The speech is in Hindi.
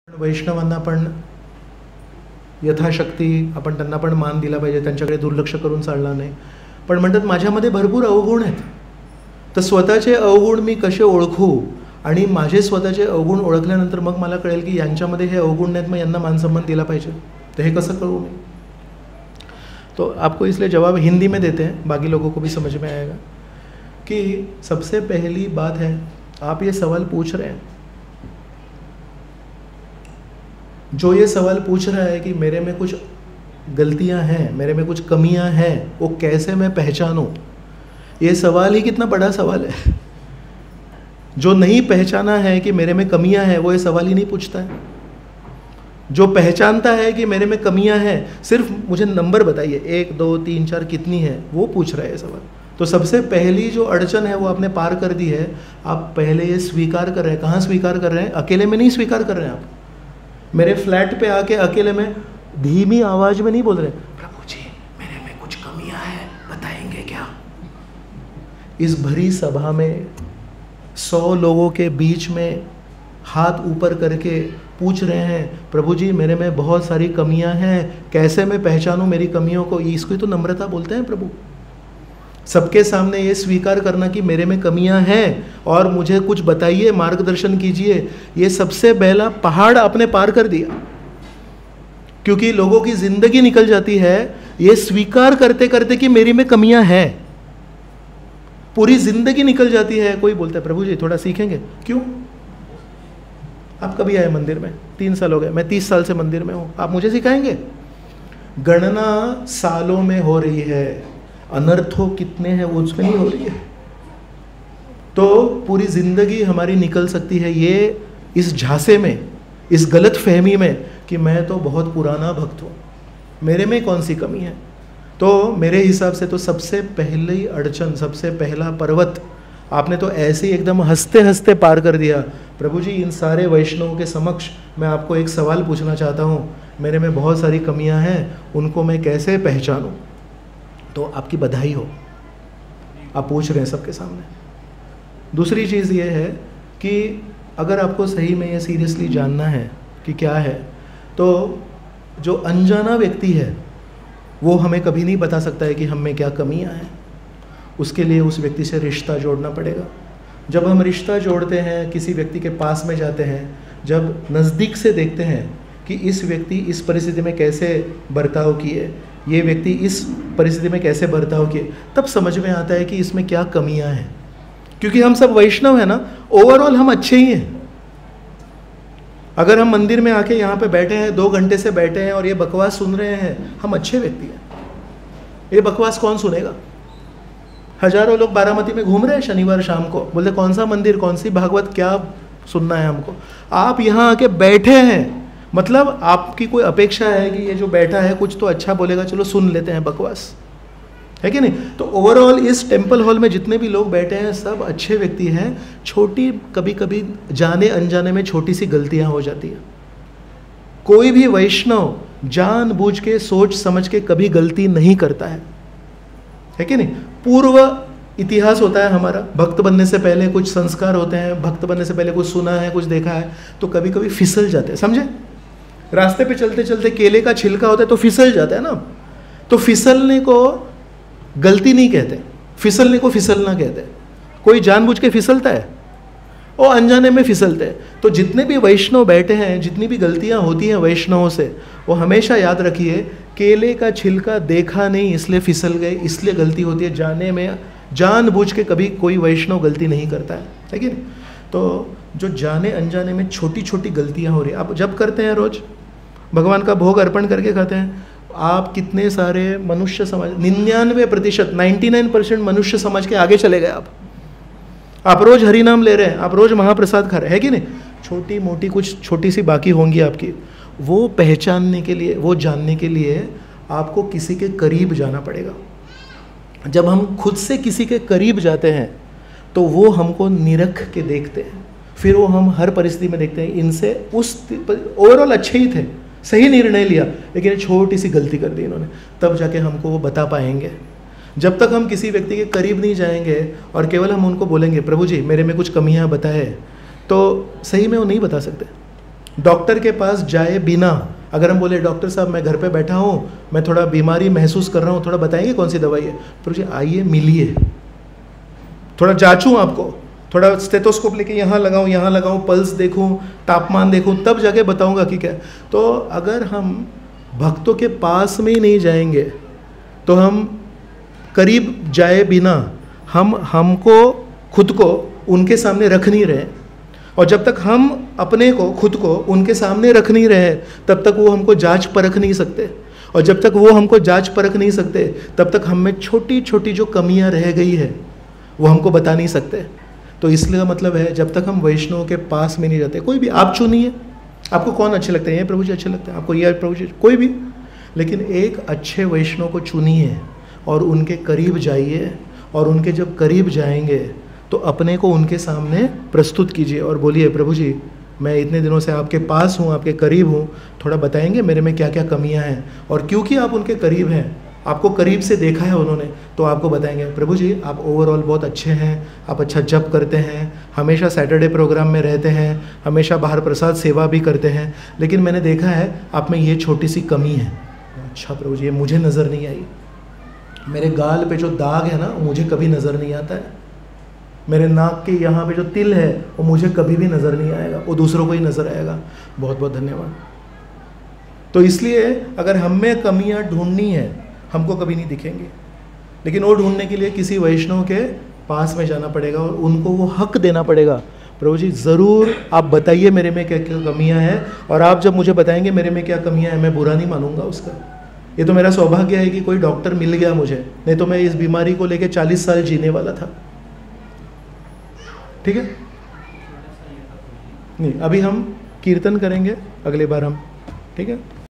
वैष्णवांना पण यथाशक्ती आपण त्यांना पण मान दिला पाहिजे, त्यांच्याकडे दुर्लक्ष करून चालणार नाही. पण म्हणतात माझ्यामध्ये भरपूर अवगुण आहेत, तर स्वतःचे अवगुण मी कसे ओळखू आणि माझे स्वतःचे अवगुण ओळखल्यानंतर मग मला कळेल की यांच्यामध्ये हे अवगुण नाहीत, मग यांना मानसन्मान दिला पाहिजे. तर हे कसं करू मी? तो आपको इसलिए जवाब हिंदी में देते हैं, बाकी लोगों को भी समझ में आएगा. कि सबसे पहली बात है, आप ये सवाल पूछ रहे हैं, जो ये सवाल पूछ रहा है कि मेरे में कुछ गलतियां हैं, मेरे में कुछ कमियां हैं, वो कैसे मैं पहचानूं, ये सवाल ही कितना बड़ा सवाल है. जो नहीं पहचाना है कि मेरे में कमियां हैं, वो ये सवाल ही नहीं पूछता है. जो पहचानता है कि मेरे में कमियां हैं, सिर्फ मुझे नंबर बताइए 1 2 3 4 कितनी है, वो पूछ रहा है सवाल. तो सबसे पहली जो अड़चन है वो आपने पार कर दी है. आप पहले ये स्वीकार कर रहे हैं. कहाँ स्वीकार कर रहे हैं? अकेले में नहीं स्वीकार कर रहे हैं. आप मेरे फ्लैट पे आके अकेले में धीमी आवाज में नहीं बोल रहे, प्रभु जी मेरे में कुछ कमियां हैं, बताएंगे क्या? इस भरी सभा में 100 लोगों के बीच में हाथ ऊपर करके पूछ रहे हैं, प्रभु जी मेरे में बहुत सारी कमियां हैं, कैसे मैं पहचानूं मेरी कमियों को? इसको ही तो नम्रता बोलते हैं प्रभु. सबके सामने ये स्वीकार करना कि मेरे में कमियां हैं और मुझे कुछ बताइए, मार्गदर्शन कीजिए. ये सबसे पहला पहाड़ आपने पार कर दिया. क्योंकि लोगों की जिंदगी निकल जाती है ये स्वीकार करते करते कि मेरी में कमियां हैं. पूरी जिंदगी निकल जाती है. कोई बोलता है प्रभु जी थोड़ा सीखेंगे. क्यों? आप कभी आए मंदिर में? 3 साल हो गए. मैं 30 साल से मंदिर में हूं. आप मुझे सिखाएंगे? गणना सालों में हो रही है, अनर्थों कितने हैं वो उसमें नहीं हो रही है. तो पूरी जिंदगी हमारी निकल सकती है ये इस झांसे में, इस गलत फहमी में कि मैं तो बहुत पुराना भक्त हूँ, मेरे में कौन सी कमी है. तो मेरे हिसाब से तो सबसे पहली अड़चन, सबसे पहला पर्वत आपने तो ऐसे ही एकदम हंसते हंसते पार कर दिया. प्रभु जी इन सारे वैष्णवों के समक्ष मैं आपको एक सवाल पूछना चाहता हूँ, मेरे में बहुत सारी कमियाँ हैं, उनको मैं कैसे पहचानूँ? तो आपकी बधाई हो, आप पूछ रहे हैं सबके सामने. दूसरी चीज़ ये है कि अगर आपको सही में ये सीरियसली जानना है कि क्या है, तो जो अनजाना व्यक्ति है वो हमें कभी नहीं बता सकता है कि हम में क्या कमियां हैं. उसके लिए उस व्यक्ति से रिश्ता जोड़ना पड़ेगा. जब हम रिश्ता जोड़ते हैं, किसी व्यक्ति के पास में जाते हैं, जब नज़दीक से देखते हैं कि इस व्यक्ति इस परिस्थिति में कैसे बर्ताव किए, ये व्यक्ति इस परिस्थिति में कैसे बर्ताव किए, तब समझ में आता है कि इसमें क्या कमियां हैं. क्योंकि हम सब वैष्णव हैं ना, ओवरऑल हम अच्छे ही हैं. अगर हम मंदिर में आके यहाँ पे बैठे हैं, 2 घंटे से बैठे हैं और ये बकवास सुन रहे हैं, हम अच्छे व्यक्ति हैं. ये बकवास कौन सुनेगा? हजारों लोग बारामती में घूम रहे हैं शनिवार शाम को, बोलते कौन सा मंदिर, कौन सी भागवत, क्या सुनना है हमको? आप यहाँ आके बैठे हैं, मतलब आपकी कोई अपेक्षा है कि ये जो बैठा है कुछ तो अच्छा बोलेगा, चलो सुन लेते हैं बकवास, है कि नहीं? तो ओवरऑल इस टेम्पल हॉल में जितने भी लोग बैठे हैं सब अच्छे व्यक्ति हैं. छोटी कभी कभी जाने अनजाने में छोटी सी गलतियां हो जाती हैं. कोई भी वैष्णव जानबूझ के सोच समझ के कभी गलती नहीं करता है कि नहीं? पूर्व इतिहास होता है हमारा. भक्त बनने से पहले कुछ संस्कार होते हैं, भक्त बनने से पहले कुछ सुना है, कुछ देखा है, तो कभी कभी फिसल जाते हैं. समझे? रास्ते पे चलते चलते केले का छिलका होता है तो फिसल जाता है ना. तो फिसलने को गलती नहीं कहते, फिसलने को फिसलना कहते हैं. कोई जानबूझ के फिसलता है और अनजाने में फिसलते हैं. तो जितने भी वैष्णव बैठे हैं, जितनी भी गलतियां होती हैं वैष्णवों से, वो हमेशा याद रखिए, केले का छिलका देखा नहीं इसलिए फिसल गए, इसलिए गलती होती है. जाने में जानबूझ के कभी कोई वैष्णव गलती नहीं करता है कि नहीं? तो जो जाने अनजाने में छोटी छोटी गलतियां हो रही है, आप जब करते हैं रोज भगवान का भोग अर्पण करके खाते हैं, आप कितने सारे मनुष्य समाज 99% 99% मनुष्य समाज के आगे चले गए. आप रोज हरि नाम ले रहे हैं, आप रोज महाप्रसाद खा रहे हैं कि नहीं? छोटी मोटी कुछ छोटी सी बाकी होंगी आपकी. वो पहचानने के लिए, वो जानने के लिए आपको किसी के करीब जाना पड़ेगा. जब हम खुद से किसी के करीब जाते हैं तो वो हमको निरख के देखते हैं, फिर वो हम हर परिस्थिति में देखते हैं इनसे उस ओवरऑल अच्छे ही थे, सही निर्णय लिया, लेकिन छोटी सी गलती कर दी इन्होंने, तब जाके हमको वो बता पाएंगे. जब तक हम किसी व्यक्ति के करीब नहीं जाएंगे और केवल हम उनको बोलेंगे प्रभु जी मेरे में कुछ कमियां बताए, तो सही में वो नहीं बता सकते. डॉक्टर के पास जाए बिना, अगर हम बोले डॉक्टर साहब मैं घर पे बैठा हूँ, मैं थोड़ा बीमारी महसूस कर रहा हूँ, थोड़ा बताएंगे कौन सी दवाई है? प्रभु जी आइए मिलिए, थोड़ा जांचूं आपको, थोड़ा स्टेथोस्कोप लेके यहाँ लगाऊं, पल्स देखूं, तापमान देखूं, तब जाके बताऊंगा कि क्या। तो अगर हम भक्तों के पास में ही नहीं जाएंगे तो हम करीब जाए बिना हमको खुद को उनके सामने रख नहीं रहे, और जब तक हम अपने को खुद को उनके सामने रख नहीं रहे तब तक वो हमको जांच परख नहीं सकते, और जब तक वो हमको जांच परख नहीं सकते तब तक हम में छोटी छोटी जो कमियां रह गई है वो हमको बता नहीं सकते। तो इसलिए मतलब है जब तक हम वैष्णव के पास में नहीं जाते, कोई भी आप चुनिए, आपको कौन अच्छे लगते हैं, ये प्रभु जी अच्छे लगते हैं आपको, ये प्रभु जी, कोई भी, लेकिन एक अच्छे वैष्णव को चुनिए और उनके करीब जाइए, और उनके जब करीब जाएंगे तो अपने को उनके सामने प्रस्तुत कीजिए और बोलिए प्रभु जी मैं इतने दिनों से आपके पास हूँ, आपके करीब हूँ, थोड़ा बताएंगे मेरे में क्या क्या कमियाँ हैं। और क्योंकि आप उनके करीब हैं, आपको करीब से देखा है उन्होंने, तो आपको बताएंगे प्रभु जी आप ओवरऑल बहुत अच्छे हैं, आप अच्छा जप करते हैं, हमेशा सैटरडे प्रोग्राम में रहते हैं, हमेशा बाहर प्रसाद सेवा भी करते हैं, लेकिन मैंने देखा है आप में ये छोटी सी कमी है। अच्छा प्रभु जी ये मुझे नज़र नहीं आई, मेरे गाल पे जो दाग है ना वो मुझे कभी नज़र नहीं आता है, मेरे नाक के यहाँ पे जो तिल है वो मुझे कभी भी नज़र नहीं आएगा, वो दूसरों को ही नज़र आएगा। बहुत बहुत धन्यवाद। तो इसलिए अगर हम में कमियाँ ढूंढनी है हमको कभी नहीं दिखेंगी, लेकिन वो ढूंढने के लिए किसी वैष्णव के पास में जाना पड़ेगा और उनको वो हक देना पड़ेगा। प्रभु जी ज़रूर आप बताइए मेरे में क्या क्या कमियां हैं, और आप जब मुझे बताएंगे मेरे में क्या कमियां हैं मैं बुरा नहीं मानूंगा उसका। ये तो मेरा सौभाग्य है कि कोई डॉक्टर मिल गया मुझे, नहीं तो मैं इस बीमारी को लेकर 40 साल जीने वाला था। ठीक है, नहीं अभी हम कीर्तन करेंगे अगली बार हम, ठीक है।